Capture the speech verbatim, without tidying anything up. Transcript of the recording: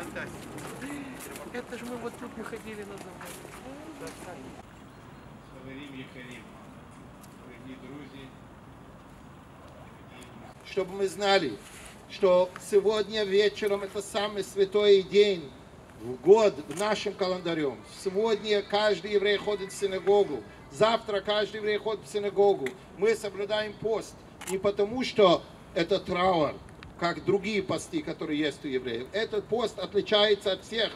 Это же мы вот тут мы ходили на завод. Чтобы мы знали, что сегодня вечером это самый святой день в год в нашем календаре. Сегодня каждый еврей ходит в синагогу. Завтра каждый еврей ходит в синагогу. Мы соблюдаем пост не потому, что это траур, как другие посты, которые есть у евреев. Этот пост отличается от всех.